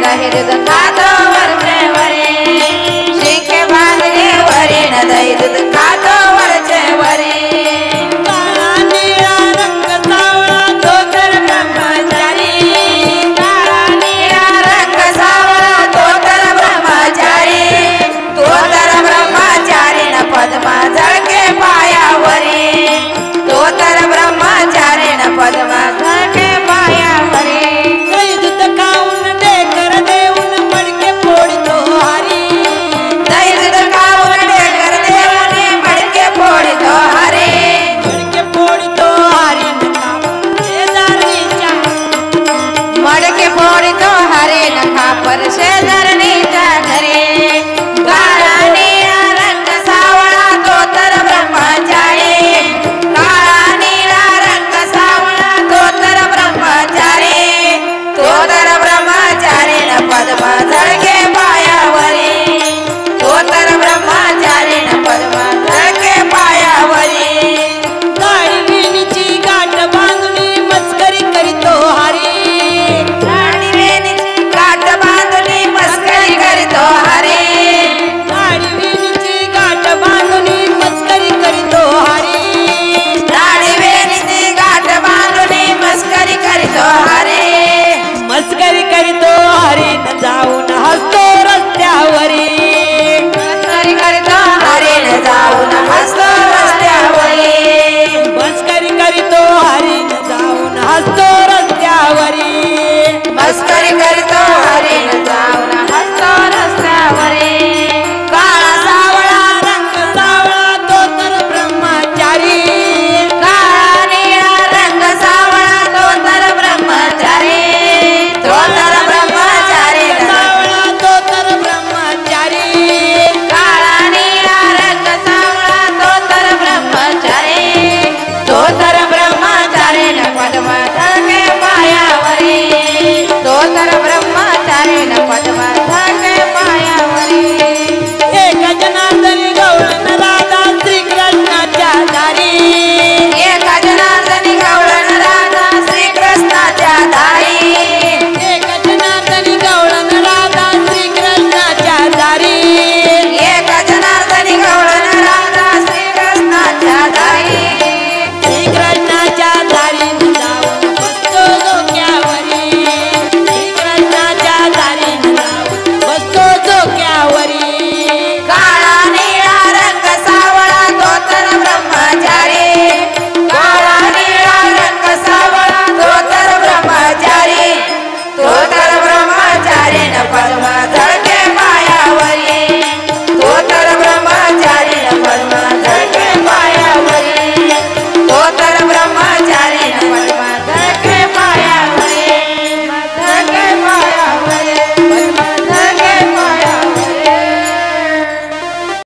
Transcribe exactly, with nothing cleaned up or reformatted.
दही दूध खातो वरचे वरी शिंके बांधले वरी न दही दूध खातो वरचे वरी काळा निळा रंग सावळा तो तर ब्रह्मचारी काळा निळा रंग सावळा तो तर ब्रह्मचारी तो तर ब्रह्मचारी न पद्मा झळके पायावरी तो तर ब्रह्मचारी न पद्मा झळके पायावरी दही दूध खाऊन ढेकर देऊन मडके फोडतो हरी दही दूध खाऊन ढेकर देऊन मडके फोडतो हरी मडके फोडतो हरी शेजारणीच्या मडके फोडतो हरी नखा पर शेजारणीच्या